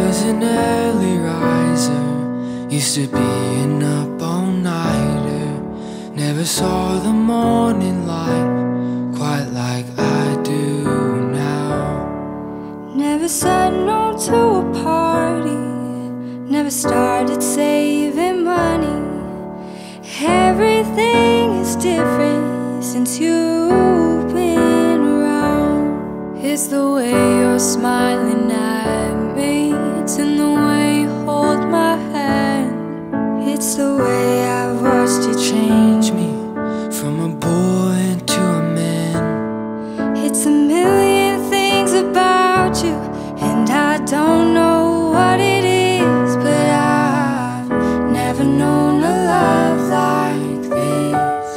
was an early riser, used to be an up all-nighter. Never saw the morning light quite like I do now. Never said no to a party, never started saving money. Everything is different since you've been around. It's the way you're smiling at me, it's in the way you hold my hand. It's the way I've watched you change me From a boy into a man. It's a million things about you, and I don't know what it is, but I've never known a love like this.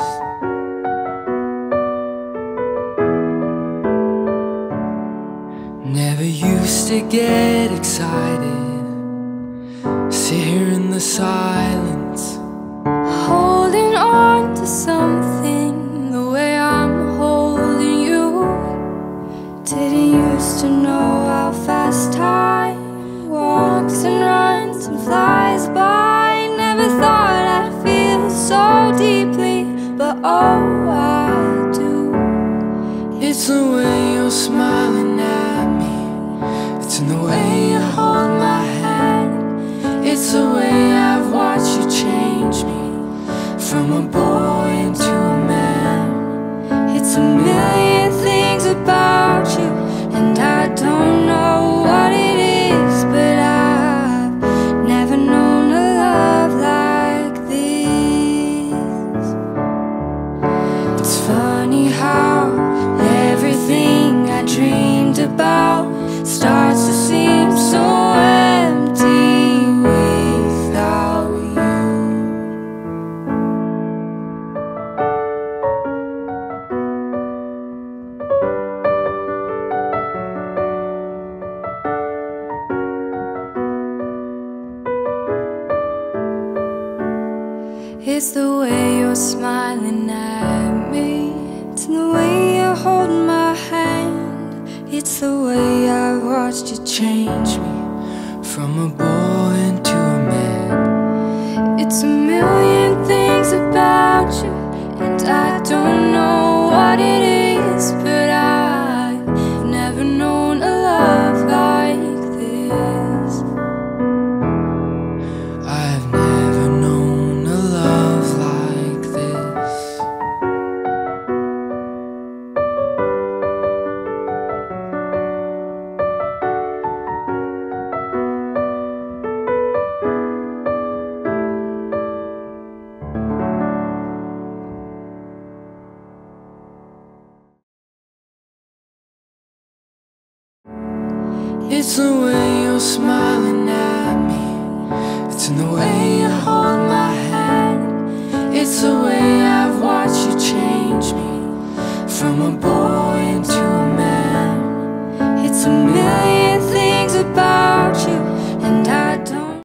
Never used to get excited, sit here in the silence, Holding on to something the way I'm holding you. Didn't used to know how fast time walks and runs and flies by. Never thought I'd feel so deeply, but oh, I do. It's the way you're smiling at me, it's in the way you hold my hand. It's the way I've watched you change me from a boy into a man. It's a million things about you, and I don't know what it is, but I've never known a love like this. It's funny how everything I dreamed about starts to seem so empty without you. It's the way you're smiling at me, it's the way you hold my hand. It's the way I've watched you change me From a boy into a man. It's a million things about you, and I don't know what it is, but I've never known a love like this. I've never known a love like this. It's the way you're smiling at me, it's in the way